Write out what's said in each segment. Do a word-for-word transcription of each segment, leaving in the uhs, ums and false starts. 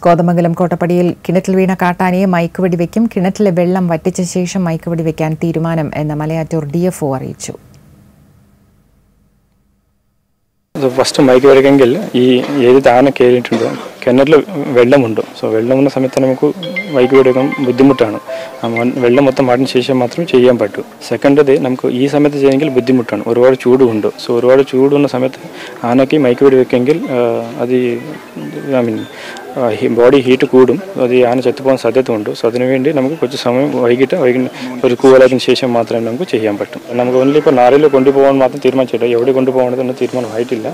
കോതമംഗലം കോട്ടപ്പടിയിൽ കിണറ്റിൽ വീണ കാട്ടാനയെ മയക്കുവെടി വയ്ക്കും. കിണറ്റിലെ വെള്ളം വറ്റിച്ച ശേഷം മയക്കുവെടി വയ്ക്കാൻ തീരുമാനം എന്ന് മലയാറ്റൂർ ഡി എഫ് ഒ അറിയിച്ചു. ഫസ്റ്റ് മയക്ക് വരയ്ക്കെങ്കിൽ ഈ ഏത് താഴെ കയറിയിട്ടുണ്ടോ കിണറ്റിൽ വെള്ളമുണ്ട്. സോ വെള്ളമുള്ള സമയത്ത് നമുക്ക് മയക്ക് വെടിക്കാൻ ബുദ്ധിമുട്ടാണ്. വെള്ളം മൊത്തം മാറ്റിന് ശേഷം മാത്രം ചെയ്യാൻ പറ്റൂ. സെക്കൻഡ് നമുക്ക് ഈ സമയത്ത് ചെയ്യെങ്കിൽ ബുദ്ധിമുട്ടാണ്, ഒരുപാട് ചൂടുണ്ട്. സോ ഒരുപാട് ചൂടുന്ന സമയത്ത് ആനയ്ക്ക് മയക്ക് വെടി വെക്കെങ്കിൽ അത് ഐ മീൻ ബോഡി ഹീറ്റ് കൂടും, അത് ആന ചത്തുപോകാൻ സാധ്യതയുണ്ട്. സോ അതിനുവേണ്ടി നമുക്ക് കുറച്ച് സമയം വൈകിട്ട് വൈകി ഒരു കൂവലാക്കിന് ശേഷം മാത്രമേ നമുക്ക് ചെയ്യാൻ പറ്റും. നമുക്ക് ഓൺലി ഇപ്പോൾ നാറിൽ കൊണ്ടുപോകാൻ മാത്രം തീരുമാനിച്ചില്ല, എവിടെ കൊണ്ടുപോകണമെന്ന് തീരുമാനമായിട്ടില്ല.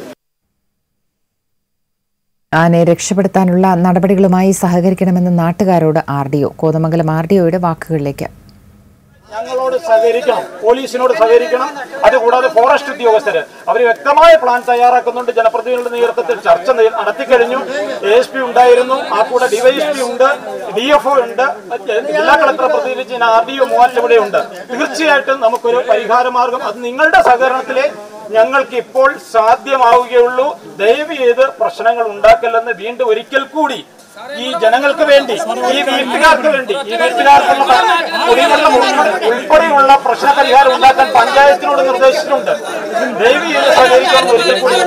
ആനയെ രക്ഷപ്പെടുത്താനുള്ള നടപടികളുമായി സഹകരിക്കണമെന്ന് നാട്ടുകാരോട് R D O. Kothamangalam R D ഒയുടെ വാക്കുകളിലേക്ക്. ഞങ്ങളോട് സഹകരിക്കണം, പോലീസിനോട് സഹകരിക്കണം. അതുകൂടാതെ ഫോറസ്റ്റ് ഉദ്യോഗസ്ഥര് അവർ വ്യക്തമായ പ്ലാൻ തയ്യാറാക്കുന്നുണ്ട്. ജനപ്രതിനിധികളുടെ നേതൃത്വത്തിൽ ചർച്ച നടത്തിക്കഴിഞ്ഞു. എ എസ് പി ഉണ്ടായിരുന്നു, ആ കൂടെ ഡിവൈഎസ്പി ഉണ്ട്, ഡി എഫ് ഒ ഉണ്ട്, ജില്ലാ കളക്ടറെ പ്രതിനിധിച്ച് ആർ ഡി ഒ മൂവാറ്റുപുഴ ഉണ്ട്. തീർച്ചയായിട്ടും നമുക്കൊരു പരിഹാര മാർഗം അത് നിങ്ങളുടെ സഹകരണത്തിലെ ഞങ്ങൾക്ക് ഇപ്പോൾ സാധ്യമാവുകയുള്ളൂ. ദയവ് ചെയ്ത് പ്രശ്നങ്ങൾ ഉണ്ടാക്കല്ലെന്ന് വീണ്ടും ഒരിക്കൽ കൂടി ഈ ജനങ്ങൾക്ക് വേണ്ടി, ഈ വീട്ടുകാർക്ക് വേണ്ടി, ഈ വീട്ടുകാർക്കുള്ള കുടിവെള്ളം ഉൾപ്പെടെയുള്ള പ്രശ്ന പരിഹാരം ഉണ്ടാക്കാൻ പഞ്ചായത്തിനോട് നിർദ്ദേശിച്ചിട്ടുണ്ട്. ദയവ് ചെയ്ത് സഹകരിക്കാൻ ഒരിക്കൽ കൂടി.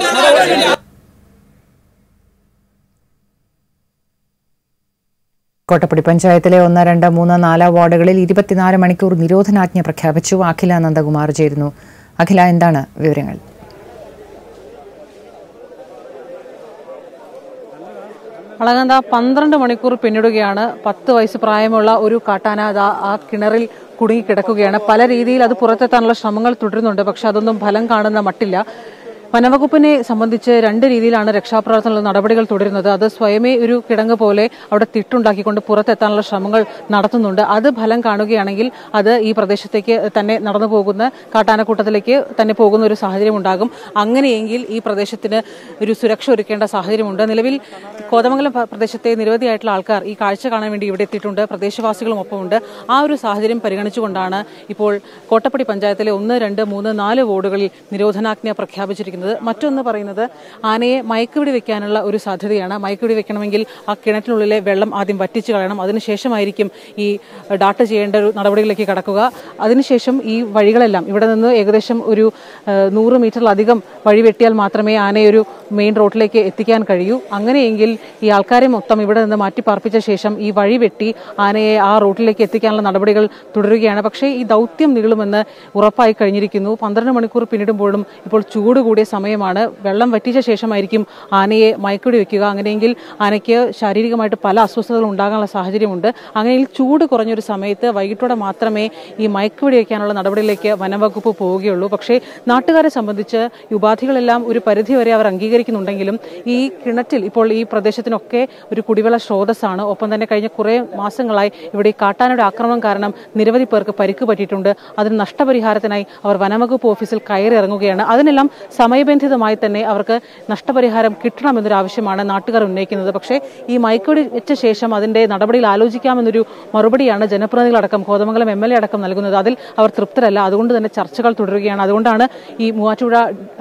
കോട്ടപ്പടി പഞ്ചായത്തിലെ ഒന്ന് രണ്ട് മൂന്ന് നാല് വാർഡുകളിൽ ഇരുപത്തിനാല് മണിക്കൂർ നിരോധനാജ്ഞ പ്രഖ്യാപിച്ചു. അഖില നന്ദകുമാർ ചേരുന്നു. അഖില, എന്താണ് വിവരങ്ങൾ? അളകന്ത പന്ത്രണ്ട് മണിക്കൂർ പിന്നിടുകയാണ്. പത്ത് വയസ്സ് പ്രായമുള്ള ഒരു കാട്ടാന ആ കിണറിൽ കുടുങ്ങിക്കിടക്കുകയാണ്. പല രീതിയിൽ അത് പുറത്തെത്താനുള്ള ശ്രമങ്ങൾ തുടരുന്നുണ്ട്, പക്ഷെ അതൊന്നും ഫലം കാണുന്ന മട്ടില്ല. വനവകുപ്പിനെ സംബന്ധിച്ച് രണ്ട് രീതിയിലാണ് രക്ഷാപ്രവർത്തന നടപടികൾ തുടരുന്നത്. അത് സ്വയമേ ഒരു കിടങ്ങ് പോലെ അവിടെ തിട്ടുണ്ടാക്കിക്കൊണ്ട് പുറത്തെത്താനുള്ള ശ്രമങ്ങൾ നടത്തുന്നുണ്ട്. അത് ഫലം കാണുകയാണെങ്കിൽ അത് ഈ പ്രദേശത്തേക്ക് തന്നെ നടന്നു പോകുന്ന കാട്ടാനക്കൂട്ടത്തിലേക്ക് തന്നെ പോകുന്ന ഒരു സാഹചര്യം ഉണ്ടാകും. അങ്ങനെയെങ്കിൽ ഈ പ്രദേശത്തിന് ഒരു സുരക്ഷ ഒരുക്കേണ്ട സാഹചര്യമുണ്ട്. നിലവിൽ കോതമംഗലം പ്രദേശത്തെ നിരവധിയായിട്ടുള്ള ആൾക്കാർ ഈ കാഴ്ച കാണാൻ വേണ്ടി ഇവിടെ എത്തിയിട്ടുണ്ട്. പ്രദേശവാസികളും ഒപ്പമുണ്ട്. ആ ഒരു സാഹചര്യം പരിഗണിച്ചുകൊണ്ടാണ് ഇപ്പോൾ കോട്ടപ്പടി പഞ്ചായത്തിലെ ഒന്ന് രണ്ട് മൂന്ന് നാല് വാർഡുകളിൽ നിരോധനാജ്ഞ പ്രഖ്യാപിച്ചിരിക്കുന്നത്. മറ്റൊന്ന് പറയുന്നത് ആനയെ മയക്കുവെടി വെക്കാനുള്ള ഒരു സാധ്യതയാണ്. മയക്കുവെടി വെക്കണമെങ്കിൽ ആ കിണറ്റിനുള്ളിലെ വെള്ളം ആദ്യം വറ്റിച്ചു കളയണം. അതിനുശേഷമായിരിക്കും ഈ ഡാട്ട് ചെയ്യേണ്ട ഒരു നടപടികളിലേക്ക് കടക്കുക. അതിനുശേഷം ഈ വഴികളെല്ലാം ഇവിടെ നിന്ന് ഏകദേശം ഒരു നൂറ് മീറ്ററിലധികം വഴി വെട്ടിയാൽ മാത്രമേ ആനയെ ഒരു മെയിൻ റോഡിലേക്ക് എത്തിക്കാൻ കഴിയൂ. അങ്ങനെയെങ്കിൽ ഈ ആൾക്കാരെ മൊത്തം ഇവിടെ നിന്ന് മാറ്റി പാർപ്പിച്ച ശേഷം ഈ വഴി വെട്ടി ആനയെ ആ റോഡിലേക്ക് എത്തിക്കാനുള്ള നടപടികൾ തുടരുകയാണ്. പക്ഷേ ഈ ദൗത്യം നീളുമെന്ന് ഉറപ്പായി കഴിഞ്ഞിരിക്കുന്നു. പന്ത്രണ്ട് മണിക്കൂർ പിന്നിടുമ്പോഴും ഇപ്പോൾ ചൂട് കൂടിയ സമയമാണ്. വെള്ളം വറ്റിച്ച ശേഷമായിരിക്കും ആനയെ മയക്കുവെടി വെക്കുക. അങ്ങനെയെങ്കിൽ ആനയ്ക്ക് ശാരീരികമായിട്ട് പല അസ്വസ്ഥതകളും ഉണ്ടാകാനുള്ള സാഹചര്യമുണ്ട്. അങ്ങനെയെങ്കിൽ ചൂട് കുറഞ്ഞൊരു സമയത്ത് വൈകിട്ടോടെ മാത്രമേ ഈ മയക്കുവെടി വയ്ക്കാനുള്ള നടപടിയിലേക്ക് വനംവകുപ്പ് പോവുകയുള്ളൂ. പക്ഷേ നാട്ടുകാരെ സംബന്ധിച്ച് ഈ ഉപാധികളെല്ലാം ഒരു പരിധിവരെ അവർ അംഗീകരിക്കുന്നുണ്ടെങ്കിലും ഈ കിണറ്റിൽ ഇപ്പോൾ ഈ പ്രദേശത്തിനൊക്കെ ഒരു കുടിവെള്ള സ്രോതസ്സാണ്. ഒപ്പം തന്നെ കഴിഞ്ഞ കുറേ മാസങ്ങളായി ഇവിടെ ഈ കാട്ടാനയുടെ ആക്രമണം കാരണം നിരവധി പേർക്ക് പരിക്ക് പറ്റിയിട്ടുണ്ട്. അതിന് നഷ്ടപരിഹാരത്തിനായി അവർ വനംവകുപ്പ് ഓഫീസിൽ കയറി ഇറങ്ങുകയാണ്. അതിനെല്ലാം സമയബന്ധിതമായി തന്നെ അവർക്ക് നഷ്ടപരിഹാരം കിട്ടണമെന്നൊരു ആവശ്യമാണ് നാട്ടുകാർ ഉന്നയിക്കുന്നത്. പക്ഷേ ഈ മയക്കുവെടി വെച്ച ശേഷം അതിന്റെ നടപടിയിൽ ആലോചിക്കാമെന്നൊരു മറുപടിയാണ് ജനപ്രതിനിധികളടക്കം കോതമംഗലം എം എൽ എ അടക്കം നൽകുന്നത്. അതിൽ അവർ തൃപ്തരല്ല. അതുകൊണ്ട് തന്നെ ചർച്ചകൾ തുടരുകയാണ്. അതുകൊണ്ടാണ് ഈ മൂവാറ്റുപുഴ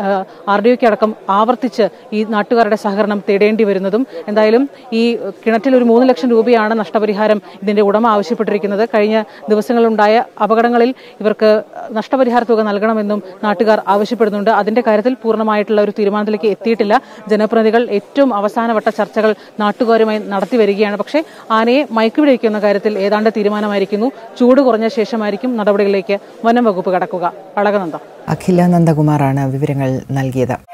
ആർ ഡി ഒക്ക് അടക്കം ആവർത്തിച്ച് ഈ നാട്ടുകാരുടെ സഹകരണം തേടേണ്ടി വരുന്നതും. എന്തായാലും ഈ കിണറ്റിൽ ഒരു മൂന്ന് ലക്ഷം രൂപയാണ് നഷ്ടപരിഹാരം ഇതിന്റെ ഉടമ ആവശ്യപ്പെട്ടിരിക്കുന്നത്. കഴിഞ്ഞ ദിവസങ്ങളിലുണ്ടായ അപകടങ്ങളിൽ ഇവർക്ക് നഷ്ടപരിഹാര തുക നൽകണമെന്നും നാട്ടുകാർ ആവശ്യപ്പെടുന്നുണ്ട്. അതിന്റെ കാര്യത്തിൽ പൂർണ്ണമായിട്ടുള്ള ഒരു തീരുമാനത്തിലേക്ക് എത്തിയിട്ടില്ല. ജനപ്രതിനിധികൾ ഏറ്റവും അവസാനവട്ട ചർച്ചകൾ നാട്ടുകാരുമായി നടത്തി വരികയാണ്. പക്ഷേ ആനയെ മയക്കുവെടി വയ്ക്കുന്ന കാര്യത്തിൽ ഏതാണ്ട് തീരുമാനമായിരിക്കുന്നു. ചൂട് കുറഞ്ഞ ശേഷമായിരിക്കും നടപടികളിലേക്ക് വനം വകുപ്പ് കടക്കുക. അളകനന്ദ. അഖില നന്ദകുമാറാണ് വിവരങ്ങൾ നൽകിയത്.